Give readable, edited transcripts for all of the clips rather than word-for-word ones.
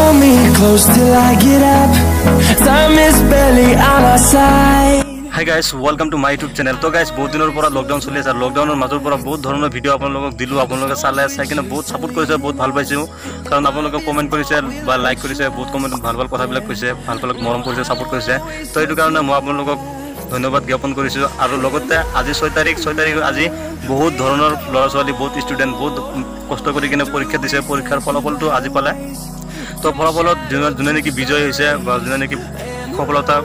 Hold me close till I get up. Time is barely on our side. Hi guys, welcome to my YouTube channel. So guys, बहुत दिनों पर lockdown चल रहा है। Lockdown और मजदूर पर बहुत धৰণৰ ভিডিও আপোনালোকক দিলো। আপোনালোকে চালে চাই কিনে বহুত সাপোর্ট কৰিছে, বহুত ভাল পাইছো। কাৰণ আপোনালোকে কমেন্ট কৰিছে বা লাইক কৰিছে, বহুত কমেন্ট ভাল ভাল কথাবিলাক কৈছে, ভাল ভাল মৰম কৰিছে, সাপোর্ট কৰিছে। তো এইটো কাৰণে মই আপোনালোকক ধন্যবাদ জ্ঞাপন কৰিছো। আৰু লগতে আজি 6 তাৰিখ আজি বহুত ধৰণৰ ল'ৰা ছোৱালী, বহুত ষ্টুডেন্ট বহুত কষ্ট কৰি কিনে পৰীক্ষা দিছে। পৰীক্ষাৰ ফলাফলটো আজি পালে। তো ফলাফলত যোনে নেকি বিজয় হৈছে বা যোনে নেকি সফলতা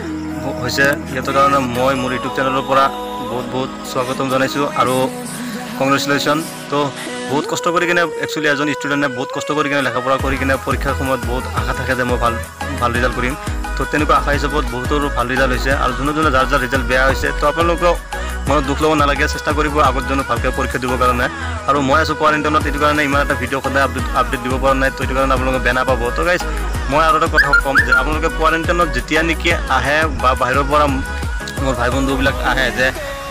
হৈছে ইয়াৰ কাৰণে মই মোৰ ইউটিউব চেনেলৰ পৰা বহুত স্বাগতম জনাইছো আৰু কংগ্ৰেচুলেশ্যন। তো বহুত কষ্ট কৰি কিনে একচুৱেলি এজন ষ্টুডেণ্টে বহুত কষ্ট কৰি কিনে লেখাপঢ়া কৰি কিনে পৰীক্ষাৰ সময়ত বহুত আশা থাকে যে মই ভাল ৰিজাল্ট কৰিম। তো তেনেকুৱা আশা হিচাপত বহুতৰো ভাল ৰিজাল্ট হৈছে আৰু যোনে যাৰ ৰিজাল্ট বেয়া হৈছে তো আপোনালোকক মনত দুখ ল'ব নালাগে, চেষ্টা কৰিব আগত যেন ভালকৈ পৰীক্ষা দিবৰ কাৰণে। আৰু মই আছোঁ কোৱাৰেণ্টাইনত, এইটো কাৰণে ইমান এটা ভিডিঅ' সদায় আপডেট দিব পৰা নাই। তো এইটো কাৰণে আপোনালোকে বেয়া নাপাব। তো গাইজ মই আৰু এটা কথা ক'ম যে আপোনালোকে কোৱাৰেণ্টাইনত যেতিয়া নেকি আহে বা বাহিৰৰ পৰা মোৰ ভাই বন্ধুবিলাক আহে যে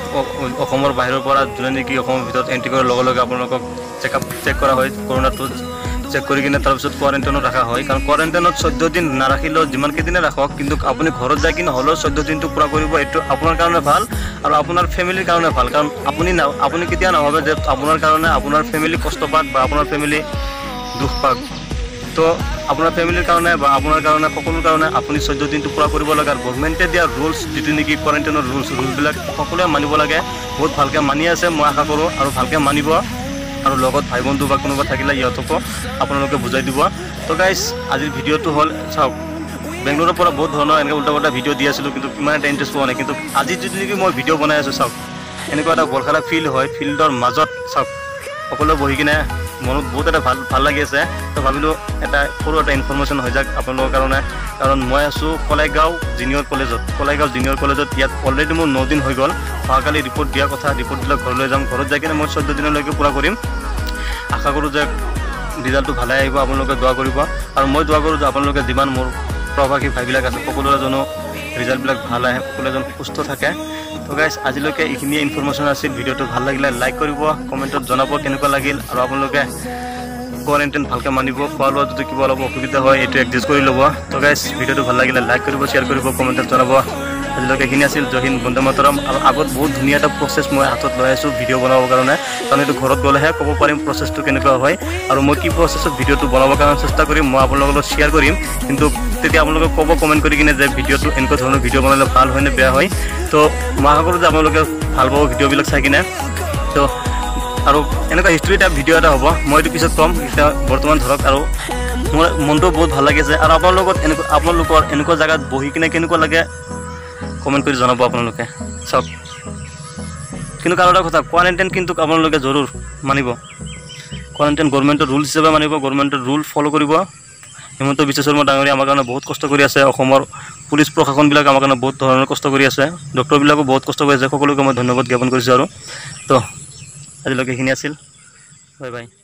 অসমৰ বাহিৰৰ পৰা যোনে নেকি অসমৰ ভিতৰত এণ্ট্ৰি কৰাৰ লগে লগে আপোনালোকক চেক কৰা হয়, কৰোণাটো চেক কৰি কিনে তাৰপিছত কোৱাৰেণ্টাইনত ৰখা হয়। কাৰণ কোৱাৰেণ্টাইনত 14 দিন নাৰাখিলেও যিমান কেইদিনে ৰাখক, কিন্তু আপুনি ঘৰত যাই কিনে হ'লেও 14 দিনটো পূৰা কৰিব। এইটো আপোনাৰ কাৰণে ভাল আৰু আপোনাৰ ফেমিলিৰ কাৰণে ভাল। কাৰণ আপুনি কেতিয়া নাভাবে যে আপোনাৰ কাৰণে আপোনাৰ ফেমিলি কষ্ট পাক বা আপোনাৰ ফেমিলি দুখ পাক। তো আপোনাৰ ফেমিলিৰ কাৰণে বা আপোনাৰ কাৰণে সকলোৰ কাৰণে আপুনি 14 দিনটো পূৰা কৰিব লাগে। আৰু গভৰ্ণমেণ্টে দিয়া ৰুলছ যিটো নেকি কোৱাৰেণ্টাইনৰ ৰুলছবিলাক সকলোৱে মানিব লাগে। বহুত ভালকৈ মানি আছে, মই আশা কৰোঁ আৰু ভালকৈ মানিব। আৰু লগত ভাই বন্ধু বা কোনোবা থাকিলে ইহঁতকো আপোনালোকে বুজাই দিব। তো গাইজ আজিৰ ভিডিঅ'টো হ'ল চাওক, বেংগলোৰৰ পৰা বহুত ধৰণৰ এনেকৈ উল্টা পুল্টা ভিডিঅ' দি আছিলোঁ, কিন্তু ইমান এটা ইণ্টাৰেষ্ট পোৱা নাই। কিন্তু আজি যদি নেকি মই ভিডিঅ' বনাই আছোঁ চাওক, এনেকুৱা এটা বৰখালা ফিল্ড হয়, ফিল্ডৰ মাজত চাওক সকলোৱে বহি কিনে মনত বহুত এটা ভাল লাগি আছে। তো ভাবিলোঁ সৰু এটা ইনফৰমেশ্যন হৈ যাওক আপোনালোকৰ কাৰণে। কাৰণ মই আছোঁ কলাইগাঁও জুনিয়ৰ কলেজত। ইয়াত অলৰেডি মোৰ 9 দিন হৈ গ'ল। অহাকালি ৰিপৰ্ট দিয়াৰ কথা, ৰিপৰ্ট দিলে ঘৰলৈ যাম। ঘৰত যাই কিনে মই 14 দিনলৈকে পূৰা কৰিম। আশা কৰোঁ যে ৰিজাল্টটো ভালে আহিব, আপোনালোকে দোৱা কৰিব। আৰু মই দোৱা কৰোঁ যে আপোনালোকে যিমান মোৰ প্ৰবাসী ভাইবিলাক আছে সকলোৰে যেনো ৰিজাল্টবিলাক ভাল আহে, সকলোৱে যেন সুস্থ থাকে। তো গাইজ আজিলৈকে এইখিনিয়ে ইনফৰমেশ্যন আছিল। ভিডিঅ'টো ভাল লাগিলে লাইক কৰিব, কমেণ্টত জনাব কেনেকুৱা লাগিল। আৰু আপোনালোকে কোৱাৰেণ্টাইন ভালকৈ মানিব। খোৱা লোৱা যদি কিবা অলপ অসুবিধা হয় এইটো এডজাষ্ট কৰি ল'ব। তো গাইজ ভিডিঅ'টো ভাল লাগিলে লাইক কৰিব, শ্বেয়াৰ কৰিব, কমেণ্টত জনাব। আজিলৈকে এইখিনি আছিল। জয় হিন্দ, বন্দে মাতৰম। আৰু আগত বহুত ধুনীয়া এটা প্ৰচেছ মই হাতত লৈ আছোঁ ভিডিঅ' বনাবৰ কাৰণে। কাৰণ এইটো ঘৰত গ'লেহে ক'ব পাৰিম প্ৰচেছটো কেনেকুৱা হয় আৰু মই কি প্ৰচেছত ভিডিঅ'টো বনাবৰ কাৰণে চেষ্টা কৰিম। মই আপোনালোকৰ লগত শ্বেয়াৰ কৰিম, কিন্তু তেতিয়া আপোনালোকে ক'ব কমেণ্ট কৰি কিনে যে ভিডিঅ'টো এনেকুৱা ধৰণৰ ভিডিঅ' বনালে ভাল হয় নে বেয়া হয়। তো মই আশা কৰোঁ যে আপোনালোকে ভাল পাব ভিডিঅ'বিলাক চাই কিনে। তো আৰু এনেকুৱা হিষ্ট্ৰী টাইপ ভিডিঅ' এটা হ'ব, মই এইটো পিছত ক'ম। এতিয়া বৰ্তমান ধৰক আৰু মোৰ মনটো বহুত ভাল লাগিছে। আৰু আপোনালোকৰ এনেকুৱা জেগাত বহি কিনে কেনেকুৱা লাগে কমেণ্ট কৰি জনাব আপোনালোকে। চাওক কিন্তু আৰু এটা কথা, কোৱাৰেণ্টাইন কিন্তু আপোনালোকে জৰুৰ মানিব। কোৱাৰেণ্টাইন গভৰ্ণমেণ্টৰ ৰুল হিচাপে মানিব, গভৰ্ণমেণ্টৰ ৰুল ফ'ল' কৰিব। হিমন্ত বিশ্ব শৰ্মা ডাঙৰীয়া আমাৰ কাৰণে বহুত কষ্ট কৰি আছে। অসমৰ পুলিচ প্ৰশাসনবিলাক আমাৰ কাৰণে বহুত ধৰণৰ কষ্ট কৰি আছে। ডক্টৰবিলাকো বহুত কষ্ট কৰি আছে। সকলোকে মই ধন্যবাদ জ্ঞাপন কৰিছোঁ। আৰু তো আজিলৈকে এইখিনি আছিল। Bye bye.